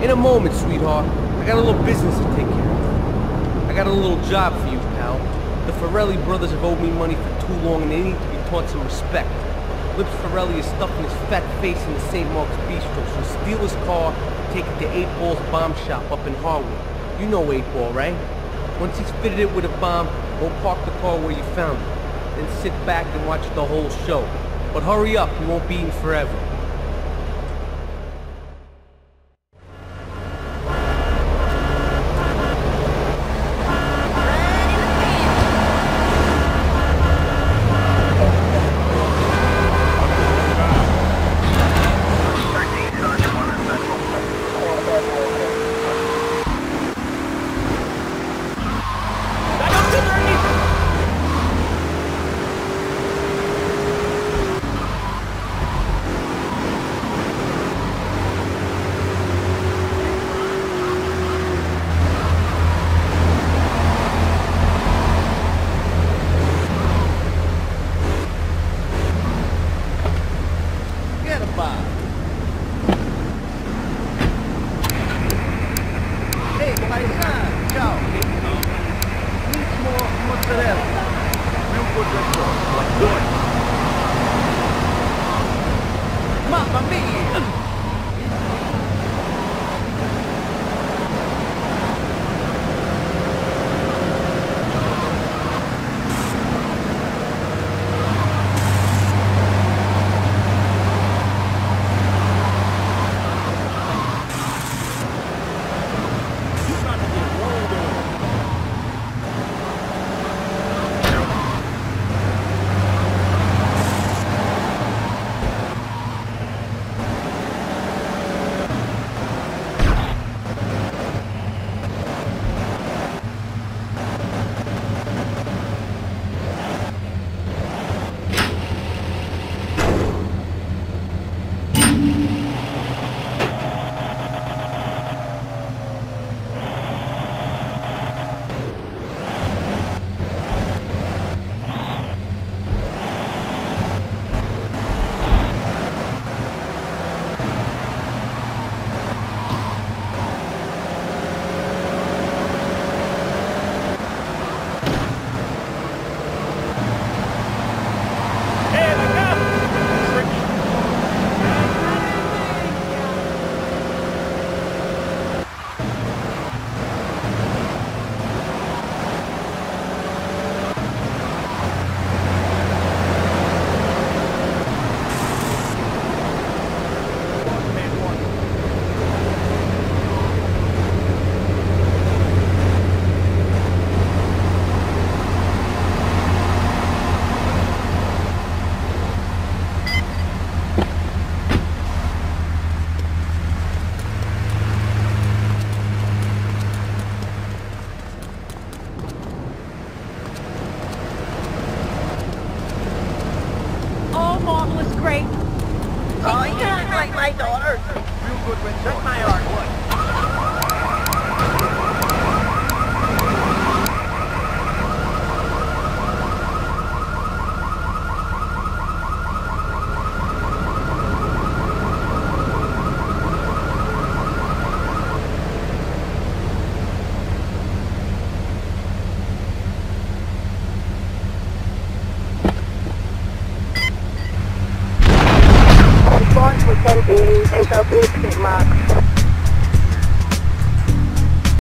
In a moment, sweetheart. I got a little business to take care of. I got a little job for you, pal. The Forelli brothers have owed me money for too long and they need to be taught some respect. Lips Forelli is stuffing his fat face in the St. Mark's Bistro, so steal his car, take it to 8 Ball's bomb shop up in Harwood. You know 8 Ball, right? Once he's fitted it with a bomb, go park the car where you found it. Then sit back and watch the whole show. But hurry up, you won't be eating forever. Mamma mia! Marvelous, great. Oh, yeah, like my daughter. Real good with just my artwork. Report to 10 Esta Big Mark.